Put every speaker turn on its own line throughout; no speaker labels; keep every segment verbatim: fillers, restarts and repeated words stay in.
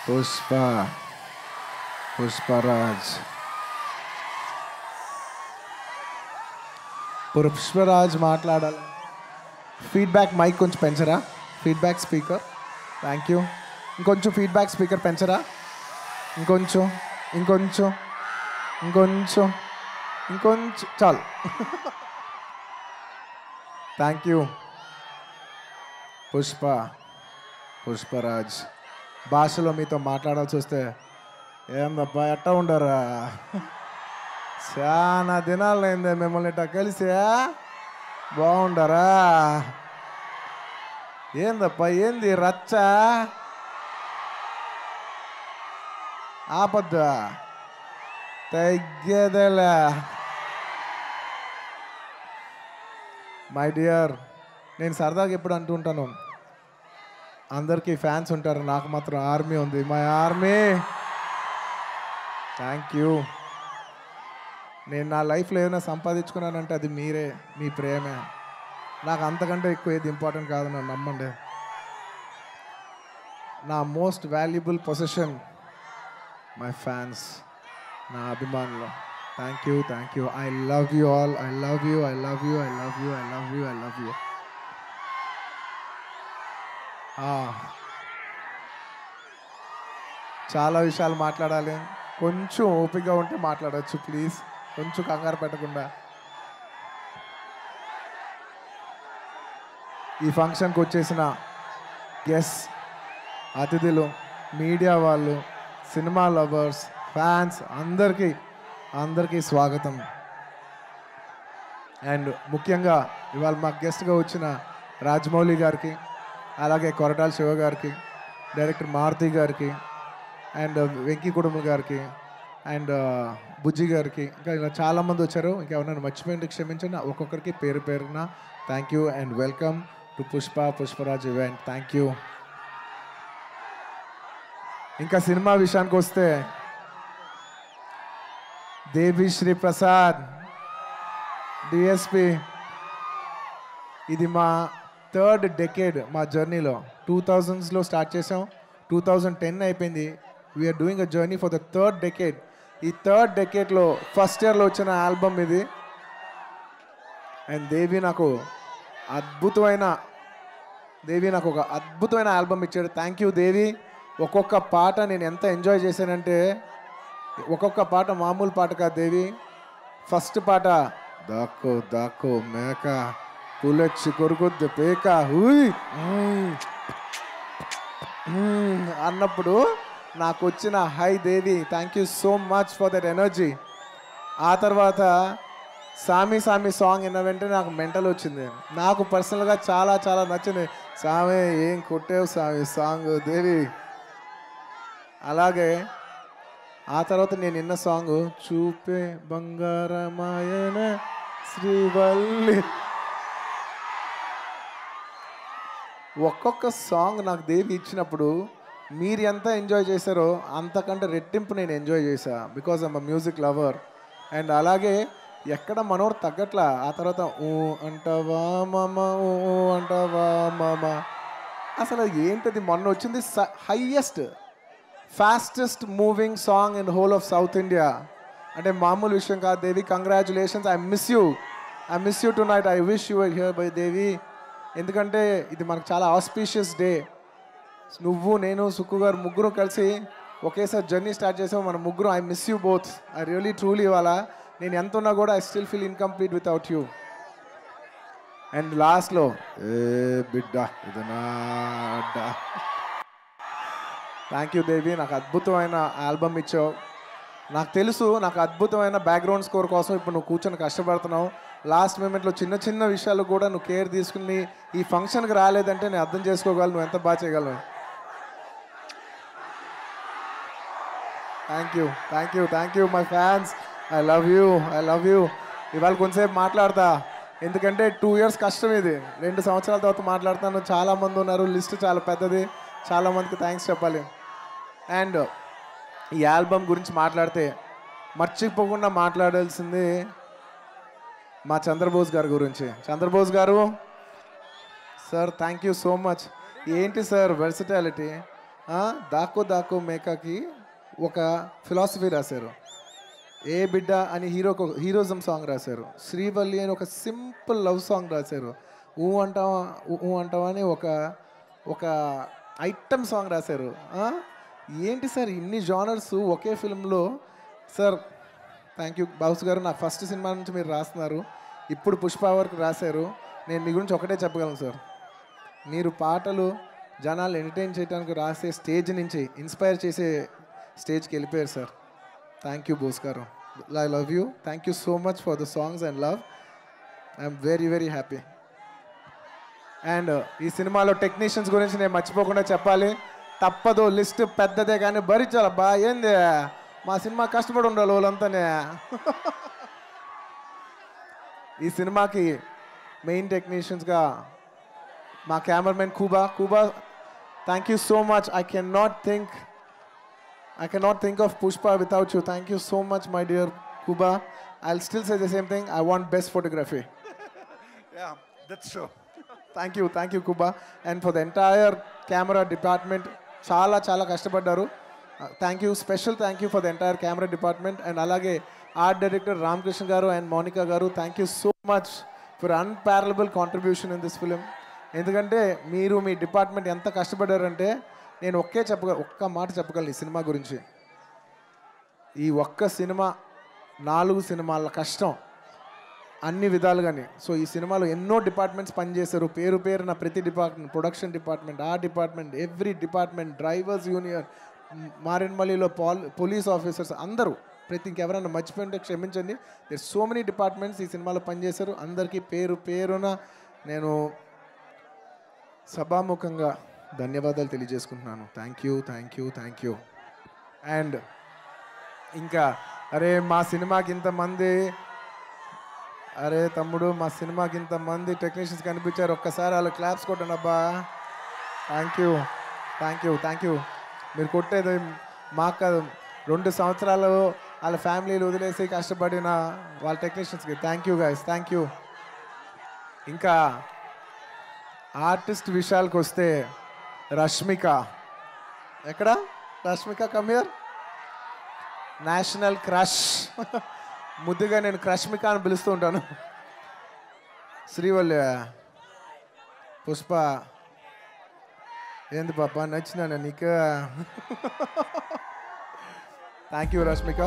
పుష్ప పుష్పరాజ్ పుష్పరాజ్ మాట్లాడాలి. Feedback mic కొంచెం పెంచరా? Feedback speaker. Thank you. ఇంకొంచెం ఫీడ్బ్యాక్ స్పీకర్ పెంచరా? ఇంకొంచెం ఇంకొంచెం ఇంకొంచెం ఇంకొంచెం చాలు. Thank you. పుష్ప పుష్పరాజ్ భాషలో మీతో మాట్లాడాల్సి వస్తే ఏందబ్బా ఎట్టా ఉండరా? చాలా దినాలు అయిందే మిమ్మల్ని ఇట్టా కలిసి. బాగుండరా? ఏందప్పా ఏంది రచ్చ? ఆపద్దా తగ్గేదేలే. మై డియర్, నేను సరదాగా ఎప్పుడు అంటూ ఉంటాను, అందరికీ ఫ్యాన్స్ ఉంటారు, నాకు మాత్రం ఆర్మీ ఉంది. My army. Thank you. నేను నా లైఫ్లో ఏదైనా సంపాదించుకున్నానంటే అది మీరే, మీ ప్రేమే. నాకు అంతకంటే ఎక్కువ ఏది ఇంపార్టెంట్ కాదు, నన్ను నమ్మండి. నా most valuable position my fans, నా అభిమానులు. Thank you thank you. I love you all. I love you I love you I love you I love you I love you. చాలా విషయాలు మాట్లాడాలి. కొంచెం ఓపికగా ఉంటే మాట్లాడవచ్చు ప్లీజ్, కొంచెం కంగారు పెట్టకుండా. ఈ ఫంక్షన్కి వచ్చేసిన గెస్ట్, అతిథులు, మీడియా వాళ్ళు, సినిమా లవర్స్, ఫ్యాన్స్ అందరికీ అందరికీ స్వాగతం. అండ్ ముఖ్యంగా ఇవాళ మా గెస్ట్గా వచ్చిన రాజమౌళి గారికి, అలాగే కొరటాల శివ గారికి, డైరెక్టర్ మారుతి గారికి, అండ్ వెంకీ కుటుంబ గారికి, అండ్ బుజ్జి గారికి, ఇంకా ఇలా చాలామంది వచ్చారు. ఇంకా ఎవరైనా మర్చిపోయింది క్షమించండి. ఒక్కొక్కరికి పేరు పేరున thank you and welcome to Pushpa Pushparaj event. Thank you. ఇంకా సినిమా విషయానికి వస్తే, దేవి శ్రీ ప్రసాద్ డిఎస్పి, ఇది మా థర్డ్ డెకేడ్ మా జర్నీలో. టూ థౌజండ్స్లో స్టార్ట్ చేసాం, టూ థౌజండ్ టెన్ అయిపోయింది. We're doing a journey for the third decade. ఈ థర్డ్ డెకేడ్లో ఫస్ట్ ఇయర్లో వచ్చిన ఆల్బమ్ ఇది. అండ్ దేవి నాకు అద్భుతమైన దేవి నాకు ఒక అద్భుతమైన ఆల్బమ్ ఇచ్చాడు. Thank you Devi. ఒక్కొక్క పాట నేను ఎంత ఎంజాయ్ చేశానంటే, ఒక్కొక్క పాట మామూలు పాట కాదు దేవి. ఫస్ట్ పాట దాక్కో దాక్కో మేక పులచ్చి కొరుకొద్దు పేక హూయ్ అన్నప్పుడు నాకు వచ్చిన high Devi, thank you so much for that energy. ఆ తర్వాత సామి సామి సాంగ్ విన్న వెంటనే నాకు మెంటల్ వచ్చింది. నాకు పర్సనల్గా చాలా చాలా నచ్చింది. సామి ఏం కొట్టేవు సామి సాంగ్ దేవి. అలాగే ఆ తర్వాత నేను విన్న సాంగ్ చూపే బంగారమాయన శ్రీవల్లి. ఒక్కొక్క సాంగ్ నాకు దేవి ఇచ్చినప్పుడు మీరు ఎంత ఎంజాయ్ చేశారో అంతకంటే రెట్టింపు నేను ఎంజాయ్ చేశా, because I'm a music lover. And అలాగే ఎక్కడ మనోడు తగ్గట్లా. ఆ తర్వాత ఊ అంటావా మామ, ఊ అంటావా మామ, అసలు ఏంటది మొన్న వచ్చింది highest fastest moving song in whole of south India. అంటే మామూలు విషయం కాదు Devi. Congratulations. I miss you I miss you tonight. I wish you here by Devi. ఎందుకంటే ఇది మనకు చాలా ఆస్పీషియస్ డే. నువ్వు, నేను, సుక్కు గారు ముగ్గురు కలిసి ఒకేసారి జర్నీ స్టార్ట్ చేసాము మన ముగ్గురు. I miss you both. I really truly. ఇవాళ నేను ఎంత ఉన్నా కూడా I still feel incomplete without you. And లాస్ట్లో ఏ బిడ్డ ఇదనా అడ్డా. థ్యాంక్ యూ దేవి. నాకు అద్భుతమైన ఆల్బమ్ ఇచ్చావు. నాకు తెలుసు నాకు అద్భుతమైన బ్యాక్గ్రౌండ్ స్కోర్ కోసం ఇప్పుడు నువ్వు కూర్చొని కష్టపడుతున్నావు. లాస్ట్ మూమెంట్లో చిన్న చిన్న విషయాలు కూడా నువ్వు కేర్ తీసుకుని ఈ ఫంక్షన్కి రాలేదంటే నేను అర్థం చేసుకోగలను నువ్వు ఎంత బాగా చేయగలను. Thank you thank you thank you my fans. I love you I love you. ఇవాళ కొంతసేపు మాట్లాడతా, ఎందుకంటే టూ ఇయర్స్ కష్టం ఇది. రెండు సంవత్సరాల తర్వాత మాట్లాడుతాను. చాలామంది ఉన్నారు, లిస్ట్ చాలా పెద్దది, చాలామందికి థ్యాంక్స్ చెప్పాలి. అండ్ ఈ ఆల్బమ్ గురించి మాట్లాడితే మర్చిపోకుండా మాట్లాడాల్సింది మా చంద్రబోస్ గారి గురించి. చంద్రబోస్ గారు sir, thank you so much. ఏంటి సార్ వెర్సిటాలిటీ, దాకో దాకో మేకాకి ఒక ఫిలాసఫీ రాశారు. ఏ బిడ్డ అని హీరోకి హీరోజం సాంగ్ రాశారు. శ్రీవల్లి అని ఒక సింపుల్ లవ్ సాంగ్ రాశారు. ఊ అంటావా ఊ అంటావా అని ఒక ఒక ఐటమ్ సాంగ్ రాశారు. ఏంటి సార్ ఇన్ని జానర్స్ ఒకే ఫిల్మ్లో? సార్ థ్యాంక్ యూ బాబు గారు. నా ఫస్ట్ సినిమా నుంచి మీరు రాస్తున్నారు, ఇప్పుడు పుష్ప వరకు రాశారు. నేను మీ గురించి ఒకటే చెప్పగలను సార్, మీరు పాటలు జనాలు ఎంటర్టైన్ చేయడానికి రాసే స్టేజ్ నుంచి ఇన్స్పైర్ చేసే స్టేజ్కి వెళ్ళిపోయారు సార్. థ్యాంక్ యూ బోస్ గారు. I love you. Thank you so much for the songs and love. I'm very very happy. And ఈ సినిమాలో టెక్నీషియన్స్ గురించి నేను మర్చిపోకుండా చెప్పాలి. తప్పదు, లిస్ట్ పెద్దదే కానీ భరించాలబ్బా. ఏంది మా సినిమా కష్టపడి ఉండాలి వాళ్ళంతానే. ఈ సినిమాకి మెయిన్ టెక్నీషియన్స్గా మా cameraman Kuba Kuba thank you so much. I can not think I cannot think of Pushpa without you. Thank you so much, my dear Kuba. I'll still say the same thing. I want best photography.
Yeah, that's true.
Thank you, thank you, Kuba. And for the entire camera department, chala chala kashtapaddaru. Uh, thank you, special thank you for the entire camera department. And alage art director Ramkrishna garu and Monica garu, thank you so much for unparallelable contribution in this film. ఎందుకంటే మీరు మీ department ఎంత కష్టపడ్డారంటే నేను ఒకే చెప్పగ ఒక్క మాట చెప్పగలను ఈ cinema గురించి. ఈ ఒక్క సినిమా నాలుగు సినిమాల కష్టం అన్ని విధాలుగానే. సో ఈ సినిమాలో ఎన్నో డిపార్ట్మెంట్స్ పనిచేశారు, పేరు పేరున ప్రతి డిపార్ట్మెంట్, ప్రొడక్షన్ డిపార్ట్మెంట్, ఆ department, every department, drivers union, మారేడుమల్లిలో పాల్ పోలీస్ ఆఫీసర్స్ అందరూ, ప్రతి ఇంకెవరైనా మర్చిపోయింటే క్షమించండి. దేర్ సో మెనీ డిపార్ట్మెంట్స్ ఈ సినిమాలో పనిచేశారు. అందరికీ పేరు పేరున నేను సభాముఖంగా ధన్యవాదాలు తెలియజేసుకుంటున్నాను. Thank you thank you thank you. And ఇంకా అరే మా సినిమాకి ఇంతమంది, అరే తమ్ముడు మా సినిమాకి ఇంతమంది టెక్నీషియన్స్ కనిపించారు, ఒక్కసారి వాళ్ళు క్లాప్స్ కొట్టండి అబ్బా. Thank you thank you thank you. మీరు కొట్టేది మాకు కాదు, రెండు సంవత్సరాలు వాళ్ళ ఫ్యామిలీలు వదిలేసి కష్టపడిన వాళ్ళ టెక్నీషియన్స్కి thank you guys, thank you. ఇంకా ఆర్టిస్ట్ విషయాలకు వస్తే రష్మిక ఎక్కడ? Rashmika come here. National crush. ముద్దుగా నేను క్రష్మిక అని పిలుస్తూ ఉంటాను. శ్రీవల్లి పుష్ప ఏంది పాప నచ్చినా నీకు? Thank you Rashmika.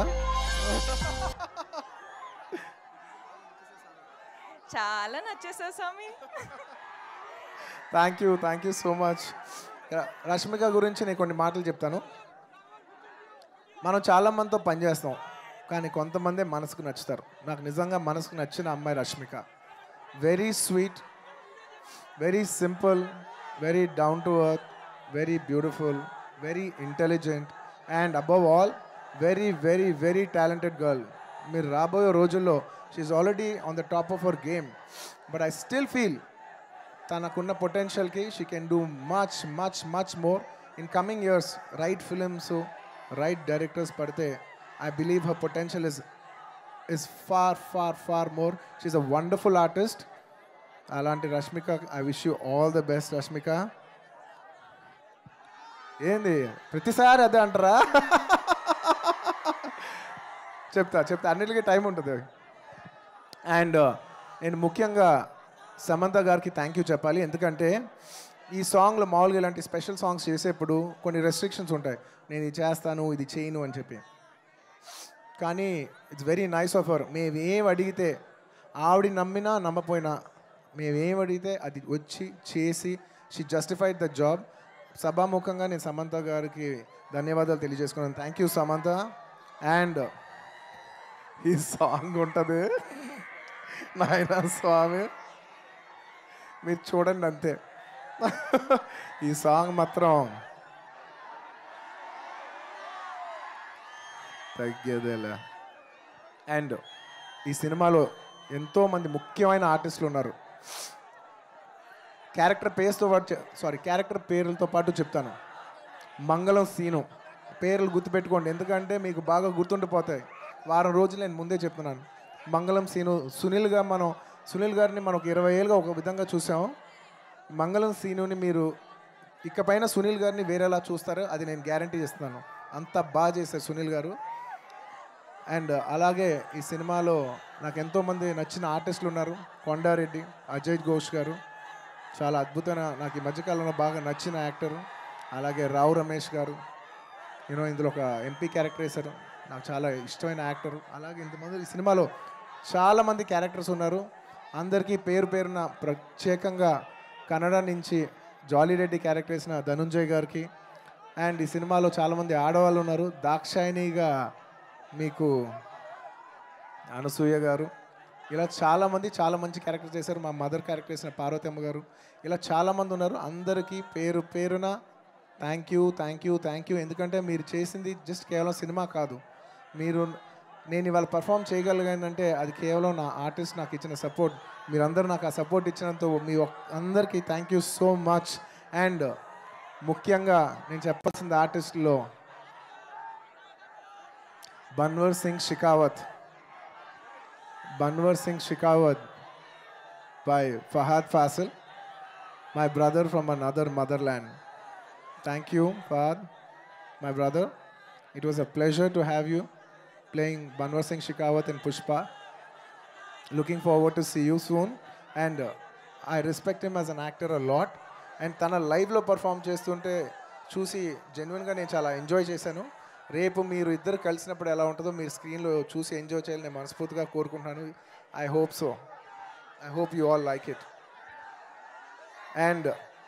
చాలా నచ్చేసా స్వామి.
Thank you thank you so much. Rashmika గురించి నేను కొన్ని మాటలు చెప్తాను. మనం చాలామందితో పనిచేస్తాం, కానీ కొంతమంది మనసుకు నచ్చుతారు. నాకు నిజంగా మనసుకు నచ్చిన అమ్మాయి Rashmika. Very sweet, very simple, very down to earth, very beautiful, very intelligent and above all very very very talented girl. మీరు రాబోయే రోజుల్లో she's already on the top of our game, but I still feel తనకున్న పొటెన్షియల్కి she can do much much much more in coming years. Right films, right directors పడితే I believe her potential is is far far far more. She is a wonderful artist. అలాంటి Rashmika I wish you all the best Rashmika. ఏంది ప్రతిసారి అదే అంటారా? చెప్తా చెప్తా అన్నిటికీ time ఉంటుంది. అండ్ నేను ముఖ్యంగా సమంత గారికి థ్యాంక్ యూ చెప్పాలి. ఎందుకంటే ఈ సాంగ్లో మామూలుగా ఇలాంటి స్పెషల్ సాంగ్స్ చేసేప్పుడు కొన్ని రెస్ట్రిక్షన్స్ ఉంటాయి, నేను ఇది చేస్తాను ఇది చేయను అని చెప్పి. కానీ it's very nice of her. మేమేం అడిగితే ఆవిడ నమ్మినా నమ్మపోయినా మేమేం అడిగితే అది వచ్చి చేసి షీ జస్టిఫైడ్ ద జాబ్. సభాముఖంగా నేను సమంత గారికి ధన్యవాదాలు తెలియజేసుకున్నాను. Thank you Samantha. అండ్ ఈ సాంగ్ ఉంటుంది నాయనా స్వామి, మీరు చూడండి అంతే. ఈ సాంగ్ మాత్రం తగ్గేదేలే. అండ్ ఈ సినిమాలో ఎంతోమంది ముఖ్యమైన ఆర్టిస్టులు ఉన్నారు. క్యారెక్టర్ పేరుతో పాటు సారీ క్యారెక్టర్ పేర్లతో పాటు చెప్తాను. మంగళం సీను పేర్లు గుర్తుపెట్టుకోండి, ఎందుకంటే మీకు బాగా గుర్తుండిపోతాయి. వారం రోజులు నేను ముందే చెప్తున్నాను. మంగళం సీను, సునీల్గా మనం సునీల్ గారిని మనం ఒక ఇరవై ఏళ్ళుగా ఒక విధంగా చూసాము. మంగళం సీనుని మీరు ఇకపైన సునీల్ గారిని వేరేలా చూస్తారు, అది నేను గ్యారంటీ ఇస్తున్నాను. అంత బాగా చేశారు సునీల్ గారు. అండ్ అలాగే ఈ సినిమాలో నాకు ఎంతోమంది నచ్చిన ఆర్టిస్టులు ఉన్నారు. కొండారెడ్డి, అజయ్ ఘోష్ గారు చాలా అద్భుతమైన, నాకు ఈ మధ్యకాలంలో బాగా నచ్చిన యాక్టరు. అలాగే రావు రమేష్ గారు, యూనో ఇందులో ఒక ఎంపీ క్యారెక్టర్ వేశారు, నాకు చాలా ఇష్టమైన యాక్టరు. అలాగే ఇంతమంది ఈ సినిమాలో చాలామంది క్యారెక్టర్స్ ఉన్నారు. అందరికీ పేరు పేరున ప్రత్యేకంగా కన్నడ నుంచి జాలీరెడ్డి క్యారెక్టర్ వేసిన ధనుంజయ్ గారికి, అండ్ ఈ సినిమాలో చాలామంది ఆడవాళ్ళు ఉన్నారు. దాక్షాయినిగా మీకు అనసూయ గారు, ఇలా చాలామంది చాలా మంచి క్యారెక్టర్ చేశారు. మా మదర్ క్యారెక్టర్ చేసిన పార్వతమ్మ గారు, ఇలా చాలామంది ఉన్నారు. అందరికీ పేరు పేరున thank you thank you thank you. ఎందుకంటే మీరు చేసింది జస్ట్ కేవలం సినిమా కాదు, మీరు నేను ఇవాళ పర్ఫామ్ చేయగలిగానంటే అది కేవలం నా ఆర్టిస్ట్ నాకు ఇచ్చిన సపోర్ట్. మీరందరూ నాకు ఆ సపోర్ట్ ఇచ్చినందుకు మీ అందరికీ thank you so much. And ముఖ్యంగా నేను చెప్పాల్సింది ఆర్టిస్టులో Bhanwar Singh Shekhawat, Bhanwar Singh Shekhawat by Fahad Fasil, my brother from another motherland. Thank you, Fahad, my brother. It was a pleasure to have you playing Banwar Singh Shekhawat in Pushpa. Looking forward to see you soon. And uh, I respect him as an actor a lot. And tana live lo perform చేస్తుంటే చూసి జెన్యున్గా నేను చాలా enjoy చేశాను. రేపు మీరు ఇద్దరు కలిసినప్పుడు ఎలా ఉంటుందో మీరు స్క్రీన్లో చూసి ఎంజాయ్ చేయాలని నేను మనస్ఫూర్తిగా కోరుకుంటున్నాను. I hope so. I hope you all like it. And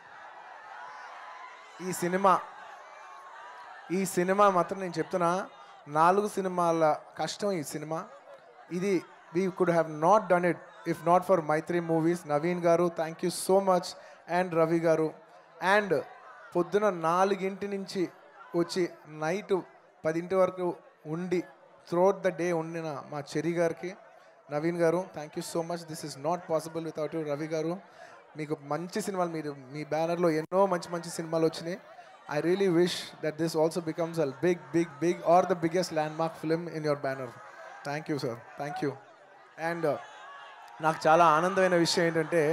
ఈ సినిమా ఈ సినిమా మాత్రం నేను చెప్తున్నా, నాలుగు సినిమాల కష్టం ఈ సినిమా. ఇది we could have not done it if not for Mythri movies. Naveen గారు thank you so much, and Ravi గారు. అండ్ పొద్దున నాలుగింటి నుంచి వచ్చి నైట్ పదింటి వరకు ఉండి త్రూఅవుట్ ద డే ఉండిన మా చెరి గారికి, నవీన్ గారు thank you so much. This is not possible without you. Ravi గారు మీకు మంచి సినిమాలు, మీరు మీ బ్యానర్లో ఎన్నో మంచి మంచి సినిమాలు వచ్చినాయి. I really wish that this also becomes a big big big or the biggest landmark film in your banner. Thank you sir, thank you. And నాకు చాలా ఆనందమైన విషయం ఏంటంటే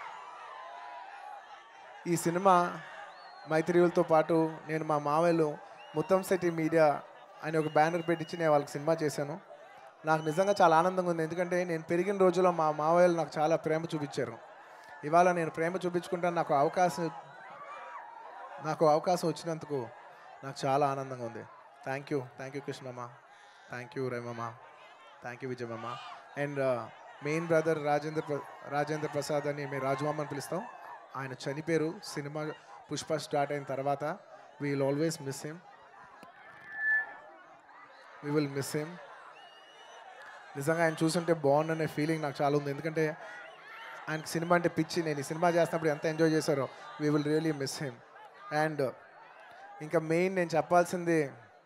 ఈ సినిమా మైత్రియులతో పాటు నేను మా మావయ్యలు ముత్తంశెట్టి మీడియా అని ఒక బ్యానర్ పెట్టించి నేను వాళ్ళకి సినిమా చేశాను. నాకు నిజంగా చాలా ఆనందంగా ఉంది, ఎందుకంటే నేను పెరిగిన రోజుల్లో మా మావయ్యలు నాకు చాలా ప్రేమ చూపించారు. ఇవాళ నేను ప్రేమ చూపించుకుంటాను, నాకు అవకాశం నాకు అవకాశం వచ్చినందుకు నాకు చాలా ఆనందంగా ఉంది. Thank you thank you Krishnamma, thank you Remamma, thank you Vijayamma. And main brother Rajendra Rajendra Prasad అని మేము రాజుమామ అని పిలుస్తాం. ఆయన చనిపోయారు సినిమా పుష్ప స్టార్ట్ అయిన తర్వాత. We will always miss him, we will miss him. నిజంగా ఆయన చూస్తుంటే బాగుందనే ఫీలింగ్ నాకు చాలా ఉంది, ఎందుకంటే ఆయనకి సినిమా అంటే పిచ్చి. నేను ఈ సినిమా చేస్తున్నప్పుడు ఎంత ఎంజాయ్ చేశారో. We will really miss him. And ఇంకా మెయిన్ నేను చెప్పాల్సింది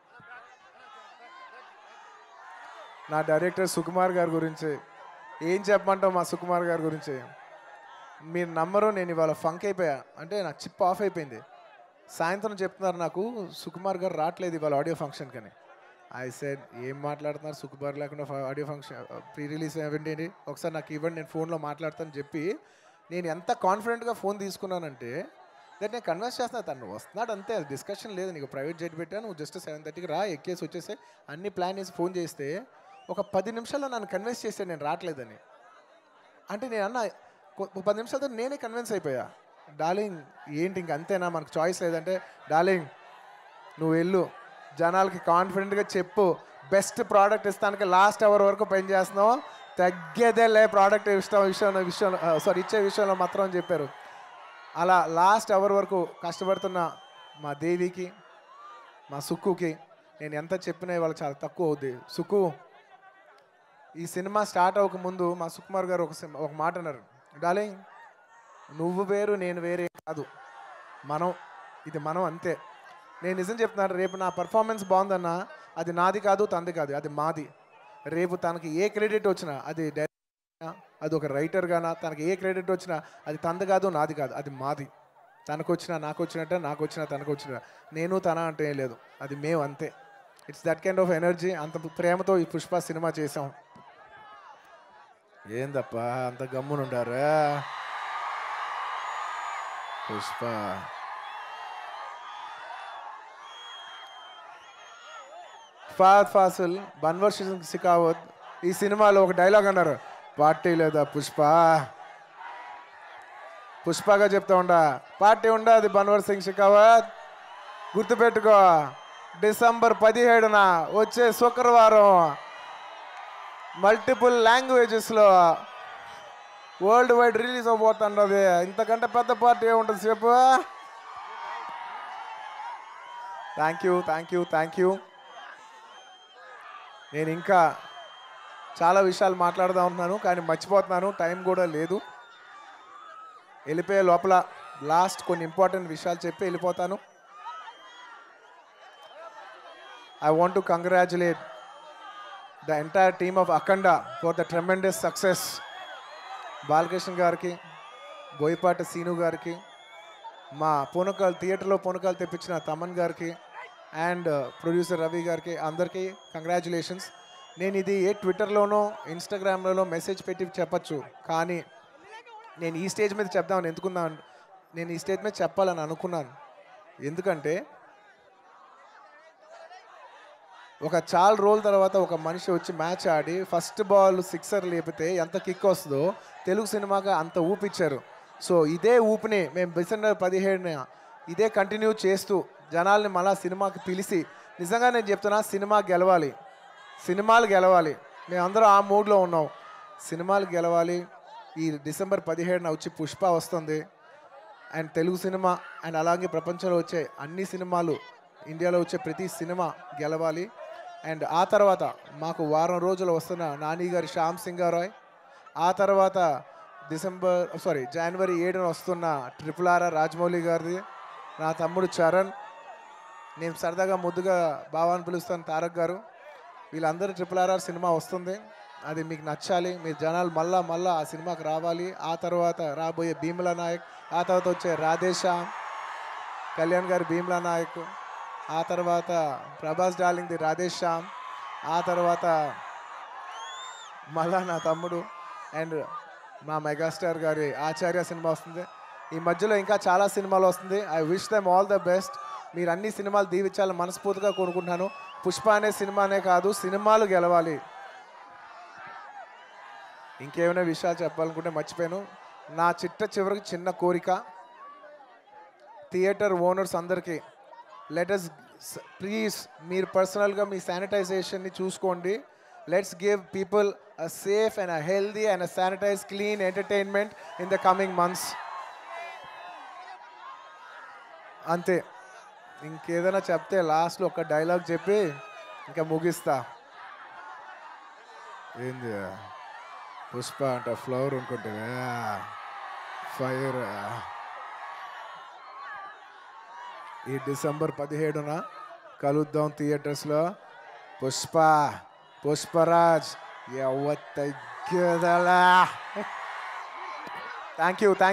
నా డైరెక్టర్ సుకుమార్ గారి గురించి. ఏం చెప్పమంటావు మా సుకుమార్ గారి గురించి? మీరు నమ్మరు, నేను ఇవాళ ఫంక్ అయిపోయా, అంటే నాకు చిప్ ఆఫ్ అయిపోయింది. సాయంత్రం చెప్తున్నారు నాకు, సుకుమార్ గారు రావట్లేదు ఇవాళ ఆడియో ఫంక్షన్కి అని. ఐ సెడ్ ఏం మాట్లాడుతున్నారు, సుకుమార్ లేకుండా audio function pre release event ఏంటి, ఒకసారి నాకు ఇవ్వండి నేను ఫోన్లో మాట్లాడతాను చెప్పి నేను ఎంత కాన్ఫిడెంట్గా ఫోన్ తీసుకున్నానంటే దట్ నేను కన్విన్స్ చేస్తున్నా, తను వస్తున్నాడు అంతే, అది డిస్కషన్ లేదు. నీకు ప్రైవేట్ జెట్ పెట్టాను, నువ్వు జస్ట్ సెవెన్ థర్టీకి రా, ఎక్కేసి వచ్చేసి అన్ని ప్లాన్ చేసి ఫోన్ చేస్తే ఒక పది నిమిషాల్లో నన్ను కన్విన్స్ చేశాను నేను రావట్లేదని. అంటే నేను అన్న పది నిమిషాలతో నేనే కన్విన్స్ అయిపోయా. డార్లింగ్ ఏంటి ఇంక అంతేనా, మనకు చాయిస్ లేదంటే, డార్లింగ్ నువ్వు వెళ్ళు, జనాలకి కాన్ఫిడెంట్గా చెప్పు, బెస్ట్ ప్రోడక్ట్ ఇస్తానికి లాస్ట్ అవర్ వరకు పని చేస్తున్నావు, తగ్గేదేలే ప్రోడక్ట్ ఇష్టం విషయంలో విషయంలో సారీ ఇచ్చే విషయంలో మాత్రం అని చెప్పారు. అలా లాస్ట్ అవర్ వరకు కష్టపడుతున్న మా దేవికి, మా సుక్కుకి నేను ఎంత చెప్పినా ఇవాళ చాలా తక్కువ అవుద్ది. సుక్కు, ఈ సినిమా స్టార్ట్ అవ్వకముందు మా సుకుమార్ గారు ఒక ఒక మాట అన్నారు, డార్లింగ్ నువ్వు వేరు నేను వేరే కాదు, మనం ఇది మనం అంతే. నేను నిజం చెప్తున్నాను, రేపు నా పర్ఫార్మెన్స్ బాగుందన్నా అది నాది కాదు తంది కాదు, అది మాది. రేపు తనకి ఏ క్రెడిట్ వచ్చినా అది డైరెక్టర్, అది ఒక రైటర్ గానా, తనకి ఏ క్రెడిట్ వచ్చినా అది తంది కాదు నాది కాదు, అది మాది. తనకు వచ్చినా నాకు వచ్చినట్టే, నాకు వచ్చినా తనకు వచ్చినా, నేను తన అంటే ఏం లేదు, అది మేము అంతే. It's that kind of energy. అంత ప్రేమతో ఈ పుష్ప సినిమా చేసాం. ఏందప్ప అంత గమ్మునుండారా? పుష్ప ఫాద్ ఫాసిల్ బన్వర్ సింగ్ షెకావత్ ఈ సినిమాలో ఒక డైలాగ్ అన్నారు, పార్టీ లేదా పుష్ప. పుష్పగా చెప్తా ఉండా, పార్టీ ఉండదు బన్వర్ సింగ్ షెకావత్. గుర్తుపెట్టుకో, డిసెంబర్ పదిహేడున వచ్చే శుక్రవారం మల్టిపుల్ లాంగ్వేజెస్లో వరల్డ్ వైడ్ రిలీజ్ అవబోతున్నది. ఇంతకంటే పెద్ద పార్టీ ఏముంటుంది చెప్పు. Thank you thank you thank you నేను ఇంకా చాలా విషయాలు మాట్లాడుతూ ఉంటున్నాను, కానీ మర్చిపోతున్నాను, టైం కూడా లేదు. వెళ్ళిపోయే లోపల లాస్ట్ కొన్ని ఇంపార్టెంట్ విషయాలు చెప్పి వెళ్ళిపోతాను. I want to congratulate the entire team of Akhanda for the tremendous success. Balakrishna గారికి, బోయపాటి సీను గారికి, మా పూనకాలు థియేటర్లో పూనకాలు తెప్పించిన తమన్ గారికి అండ్ ప్రొడ్యూసర్ రవి గారికి అందరికీ కంగ్రాచులేషన్స్. నేను ఇది ఏ ట్విట్టర్లోనో ఇన్స్టాగ్రామ్లోనో మెసేజ్ పెట్టి చెప్పచ్చు, కానీ నేను ఈ స్టేజ్ మీద చెప్దామని ఎందుకున్నాను, నేను ఈ స్టేజ్ మీద చెప్పాలని అనుకున్నాను. ఎందుకంటే ఒక చాలా రోజుల తర్వాత ఒక మనిషి వచ్చి మ్యాచ్ ఆడి ఫస్ట్ బాల్ సిక్సర్ లేపితే ఎంత కిక్ వస్తుందో తెలుగు సినిమాగా అంత ఊపిచ్చారు. సో ఇదే ఊపిని మేము డిసెంబర్ పదిహేడున ఇదే కంటిన్యూ చేస్తూ జనాల్ని మళ్ళా సినిమాకి పిలిచి, నిజంగా నేను చెప్తున్నా, సినిమా గెలవాలి, సినిమాలు గెలవాలి. మేమందరం ఆ మూడ్లో ఉన్నాం. సినిమాలు గెలవాలి. ఈ డిసెంబర్ పదిహేడున వచ్చి పుష్ప వస్తుంది అండ్ తెలుగు సినిమా అండ్ అలాగే ప్రపంచంలో వచ్చే అన్ని సినిమాలు, ఇండియాలో వచ్చే ప్రతి సినిమా గెలవాలి. అండ్ ఆ తర్వాత మాకు వారం రోజులు వస్తున్న నాని గారి శ్యామ్ సింగారాయ్, ఆ తర్వాత డిసెంబర్ సారీ జనవరి ఏడున వస్తున్న ట్రిపుల్ ఆర్ రాజమౌళి గారిది, నా తమ్ముడు చరణ్, నేను సరదాగా ముద్దుగా బావాన్ని పిలుస్తాను తారక్ గారు, వీళ్ళందరూ ట్రిపుల్ ఆర్ఆర్ సినిమా వస్తుంది. అది మీకు నచ్చాలి, మీరు జనాలు మళ్ళా మళ్ళా ఆ సినిమాకి రావాలి. ఆ తర్వాత రాబోయే భీమ్లా నాయక్, ఆ తర్వాత వచ్చే రాధేశ్యామ్, కళ్యాణ్ గారి భీమ్లా నాయక్, ఆ తర్వాత ప్రభాస్ డార్లింగ్ది రాధేశ్యామ్, ఆ తర్వాత మళ్ళా నా తమ్ముడు అండ్ మా మెగాస్టార్ గారి ఆచార్య సినిమా వస్తుంది. ఈ మధ్యలో ఇంకా చాలా సినిమాలు వస్తుంది. I wish them all the best. మీరు అన్ని సినిమాలు దీవించాలని మనస్ఫూర్తిగా కోరుకుంటున్నాను. పుష్ప అనే సినిమానే కాదు, సినిమాలు గెలవాలి. ఇంకేమైనా విషయాలు చెప్పాలనుకుంటే మర్చిపోయాను. నా చిట్ట చివరికి చిన్న కోరిక, థియేటర్ ఓనర్స్ అందరికీ, లెటస్ ప్లీజ్ మీరు పర్సనల్గా మీ శానిటైజేషన్ని చూసుకోండి. Let's give people a safe and a healthy and a sanitize clean entertainment in the coming months. అంతే. ఇంకేదైనా చెప్తే లాస్ట్లో ఒక డైలాగ్ చెప్పి ఇంకా ముగిస్తా. ఏంది పుష్ప అంట ఫ్లవర్ అనుకుంటే ఫైర్. ఈ డిసెంబర్ పదిహేడున కలుద్దాం థియేటర్స్లో. పుష్ప పుష్పరాజ్ ఎవ తగ్గదలా. Thank you thank